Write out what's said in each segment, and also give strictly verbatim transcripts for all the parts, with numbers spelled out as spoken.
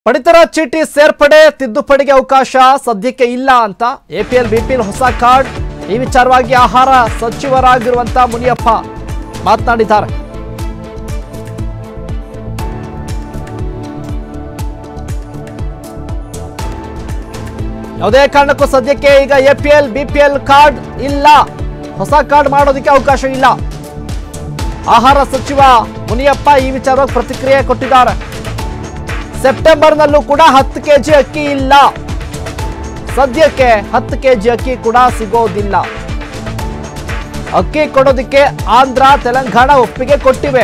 ಪಡಿತರ ಚೀಟಿ ಸೇರ್ಪಡೆ ತಿದ್ದುಪಡಿಗೆ ಅವಕಾಶ ಸದ್ಯಕ್ಕೆ ಇಲ್ಲ ಅಂತ ಎಪಿಎಲ್ ಬಿಪಿಎಲ್ ಹೊಸ ಕಾರ್ಡ್ ಈ ವಿಚಾರವಾಗಿ ಆಹಾರ ಸಚಿವರಾಗಿರುವಂತ ಮುನಿಯಪ್ಪ ಮಾತನಾಡಿದ್ದಾರೆ. ಯಾವುದೇ ಕಾರಣಕ್ಕೂ ಸದ್ಯಕ್ಕೆ ಈಗ ಎಪಿಎಲ್ ಬಿಪಿಎಲ್ ಕಾರ್ಡ್ ಇಲ್ಲ, ಹೊಸ ಕಾರ್ಡ್ ಮಾಡೋದಕ್ಕೆ ಅವಕಾಶ ಇಲ್ಲ. ಆಹಾರ ಸಚಿವ ಮುನಿಯಪ್ಪ ಈ ವಿಚಾರವಾಗಿ ಪ್ರತಿಕ್ರಿಯೆ ಕೊಟ್ಟಿದ್ದಾರೆ. ಸೆಪ್ಟೆಂಬರ್ ನಲ್ಲೂ ಕೂಡ ಹತ್ತು ಕೆಜಿ ಅಕ್ಕಿ ಇಲ್ಲ, ಸದ್ಯಕ್ಕೆ ಹತ್ತು ಕೆಜಿ ಅಕ್ಕಿ ಕೂಡ ಸಿಗೋದಿಲ್ಲ. ಅಕ್ಕಿ ಕೊಡೋದಕ್ಕೆ ಆಂಧ್ರ ತೆಲಂಗಾಣ ಒಪ್ಪಿಗೆ ಕೊಟ್ಟಿವೆ,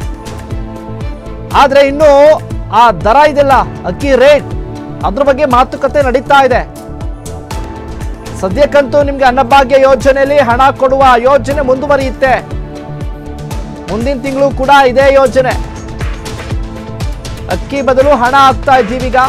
ಆದ್ರೆ ಇನ್ನು ಆ ದರ ಇದೆಲ್ಲ ಅಕ್ಕಿ ರೇಟ್, ಅದ್ರ ಬಗ್ಗೆ ಮಾತುಕತೆ ನಡೀತಾ ಇದೆ. ಸದ್ಯಕ್ಕಂತೂ ನಿಮ್ಗೆ ಅನ್ನಭಾಗ್ಯ ಯೋಜನೆಯಲ್ಲಿ ಹಣ ಕೊಡುವ ಯೋಜನೆ ಮುಂದುವರಿಯುತ್ತೆ. ಮುಂದಿನ ತಿಂಗಳು ಕೂಡ ಇದೇ ಯೋಜನೆ. ಅಕ್ಕಿ ಬದಲು ಹಣ ಹಾಕ್ತಾ ಇದ್ದೀವಿ. ಈಗ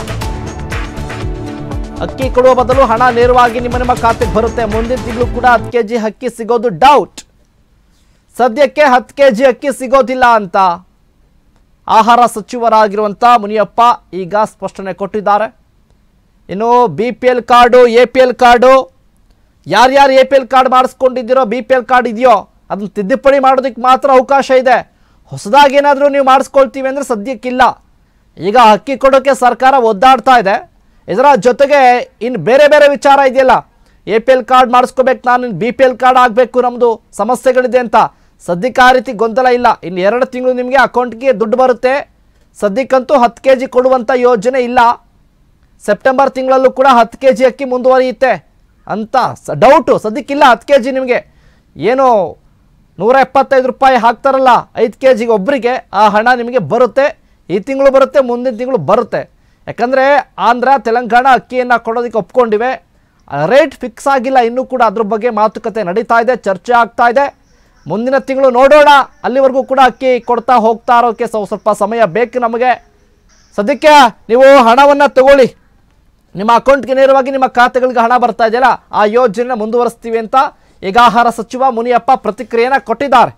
ಅಕ್ಕಿ ಕೊಡುವ ಬದಲು ಹಣ ನೇರವಾಗಿ ನಿಮ್ಮ ನಿಮ್ಮ ಖಾತೆಗೆ ಬರುತ್ತೆ. ಮುಂದಿನ ತಿಂಗಳು ಕೂಡ ಹತ್ತು ಕೆಜಿ ಅಕ್ಕಿ ಸಿಗೋದು ಡೌಟ್. ಸದ್ಯಕ್ಕೆ ಹತ್ತು ಕೆಜಿ ಅಕ್ಕಿ ಸಿಗೋದಿಲ್ಲ ಅಂತ ಆಹಾರ ಸಚಿವರಾಗಿರುವಂತ ಮುನಿಯಪ್ಪ ಈಗ ಸ್ಪಷ್ಟನೆ ಕೊಟ್ಟಿದ್ದಾರೆ. ಇನ್ನು B P L card A P L card ಯಾರ್ಯಾರು ಎ ಪಿ ಎಲ್ ಕಾರ್ಡ್ ಮಾಡಿಸ್ಕೊಂಡಿದ್ದೀರೋ, ಬಿ ಪಿ ಎಲ್ ಕಾರ್ಡ್ ಇದೆಯೋ ಅದನ್ನ ತಿದ್ದುಪಡಿ ಮಾಡೋದಕ್ಕೆ ಮಾತ್ರ ಅವಕಾಶ ಇದೆ. ಹೊಸದಾಗಿ ಏನಾದರೂ ನೀವು ಮಾಡಿಸ್ಕೊಳ್ತೀವಿ ಅಂದರೆ ಸದ್ಯಕ್ಕಿಲ್ಲ. ಈಗ ಅಕ್ಕಿ ಕೊಡೋಕ್ಕೆ ಸರ್ಕಾರ ಒದ್ದಾಡ್ತಾ ಇದೆ. ಇದರ ಜೊತೆಗೆ ಇನ್ನು ಬೇರೆ ಬೇರೆ ವಿಚಾರ ಇದೆಯಲ್ಲ, ಎ ಪಿ ಎಲ್ ಕಾರ್ಡ್ ಮಾಡಿಸ್ಕೋಬೇಕು, ನಾನು ಬಿ ಪಿ ಎಲ್ ಕಾರ್ಡ್ ಆಗಬೇಕು, ನಮ್ಮದು ಸಮಸ್ಯೆಗಳಿದೆ ಅಂತ. ಸದ್ಯಕ್ಕೆ ಆ ರೀತಿ ಗೊಂದಲ ಇಲ್ಲ. ಇನ್ನು ಎರಡು ತಿಂಗಳು ನಿಮಗೆ ಅಕೌಂಟ್ಗೆ ದುಡ್ಡು ಬರುತ್ತೆ. ಸದ್ಯಕ್ಕಂತೂ ಹತ್ತು ಕೆ ಜಿ ಕೊಡುವಂಥ ಯೋಜನೆ ಇಲ್ಲ. ಸೆಪ್ಟೆಂಬರ್ ತಿಂಗಳಲ್ಲೂ ಕೂಡ ಹತ್ತು ಕೆ ಜಿ ಅಕ್ಕಿ ಮುಂದುವರಿಯುತ್ತೆ ಅಂತ ಡೌಟು. ಸದ್ಯಕ್ಕಿಲ್ಲ ಹತ್ತು ಕೆ ಜಿ. ನಿಮಗೆ ಏನು ನೂರ ಎಪ್ಪತ್ತೈದು ರೂಪಾಯಿ ಹಾಕ್ತಾರಲ್ಲ ಐದು ಕೆ ಜಿಗೆ ಒಬ್ಬರಿಗೆ, ಆ ಹಣ ನಿಮಗೆ ಬರುತ್ತೆ. ಈ ತಿಂಗಳು ಬರುತ್ತೆ, ಮುಂದಿನ ತಿಂಗಳು ಬರುತ್ತೆ. ಯಾಕಂದರೆ ಆಂಧ್ರ ತೆಲಂಗಾಣ ಅಕ್ಕಿಯನ್ನು ಕೊಡೋದಕ್ಕೆ ಒಪ್ಕೊಂಡಿವೆ. ರೇಟ್ ಫಿಕ್ಸ್ ಆಗಿಲ್ಲ ಇನ್ನೂ ಕೂಡ. ಅದ್ರ ಬಗ್ಗೆ ಮಾತುಕತೆ ನಡೀತಾ ಇದೆ, ಚರ್ಚೆ ಆಗ್ತಾ ಇದೆ. ಮುಂದಿನ ತಿಂಗಳು ನೋಡೋಣ. ಅಲ್ಲಿವರೆಗೂ ಕೂಡ ಅಕ್ಕಿ ಕೊಡ್ತಾ ಹೋಗ್ತಾ ಇರೋಕ್ಕೆ ಸ್ವಲ್ಪ ಸಮಯ ಬೇಕು ನಮಗೆ. ಸದ್ಯಕ್ಕೆ ನೀವು ಹಣವನ್ನು ತಗೊಳ್ಳಿ, ನಿಮ್ಮ ಅಕೌಂಟ್ಗೆ ನೇರವಾಗಿ ನಿಮ್ಮ ಖಾತೆಗಳಿಗೆ ಹಣ ಬರ್ತಾ ಇದೆಯಲ್ಲ, ಆ ಯೋಜನೆ ಮುಂದುವರಿಸ್ತೀವಿ ಅಂತ ಈಗ ಆಹಾರ ಸಚಿವ ಮುನಿಯಪ್ಪ ಪ್ರತಿಕ್ರಿಯೆನ ಕೊಟ್ಟಿದ್ದಾರೆ.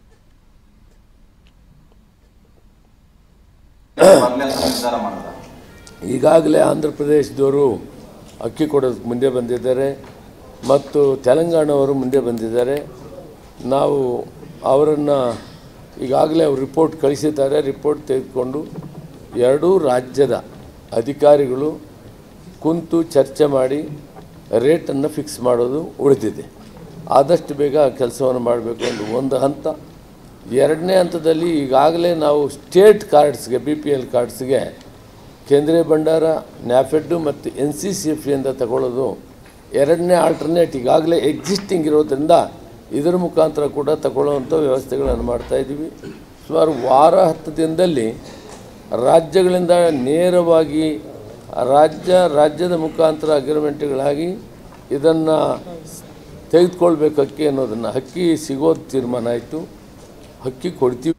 ಈಗಾಗಲೇ ಆಂಧ್ರ ಪ್ರದೇಶದವರು ಅಕ್ಕಿ ಕೊಡೋದಕ್ಕೆ ಮುಂದೆ ಬಂದಿದ್ದಾರೆ ಮತ್ತು ತೆಲಂಗಾಣವರು ಮುಂದೆ ಬಂದಿದ್ದಾರೆ. ನಾವು ಅವರನ್ನು ಈಗಾಗಲೇ ಅವ್ರು ರಿಪೋರ್ಟ್ ಕಳಿಸಿದ್ದಾರೆ. ರಿಪೋರ್ಟ್ ತೆಗೆದುಕೊಂಡು ಎರಡೂ ರಾಜ್ಯದ ಅಧಿಕಾರಿಗಳು ಕುಂತು ಚರ್ಚೆ ಮಾಡಿ ರೇಟನ್ನು ಫಿಕ್ಸ್ ಮಾಡೋದು ಉಳಿದಿದೆ. ಆದಷ್ಟು ಬೇಗ ಕೆಲಸವನ್ನು ಮಾಡಬೇಕು ಎಂದು ಒಂದು ಹಂತ. ಎರಡನೇ ಹಂತದಲ್ಲಿ ಈಗಾಗಲೇ ನಾವು ಸ್ಟೇಟ್ ಕಾರ್ಡ್ಸ್ಗೆ, ಬಿ ಪಿ ಎಲ್ ಕಾರ್ಡ್ಸ್ಗೆ ಕೇಂದ್ರೀಯ ಭಂಡಾರ, ನ್ಯಾಫೆಡ್ಡು ಮತ್ತು ಎನ್ ಸಿ ಸಿ ಎಫ್ ಇಂದ ತಗೊಳ್ಳೋದು ಎರಡನೇ ಆಲ್ಟರ್ನೇಟ್ ಈಗಾಗಲೇ ಎಕ್ಸಿಸ್ಟಿಂಗ್ ಇರೋದರಿಂದ ಇದರ ಮುಖಾಂತರ ಕೂಡ ತಗೊಳ್ಳುವಂಥ ವ್ಯವಸ್ಥೆಗಳನ್ನು ಮಾಡ್ತಾಯಿದ್ದೀವಿ. ಸುಮಾರು ವಾರ ಹತ್ತು ದಿನದಲ್ಲಿ ರಾಜ್ಯಗಳಿಂದ ನೇರವಾಗಿ ರಾಜ್ಯ ರಾಜ್ಯದ ಮುಖಾಂತರ ಅಗ್ರಿಮೆಂಟ್ಗಳಾಗಿ ಇದನ್ನು ತೆಗೆದುಕೊಳ್ಬೇಕು ಅಕ್ಕಿ ಅನ್ನೋದನ್ನು. ಅಕ್ಕಿ ಸಿಗೋದು ತೀರ್ಮಾನ ಆಯಿತು, ಅಕ್ಕಿ ಕೊಡ್ತೀವಿ.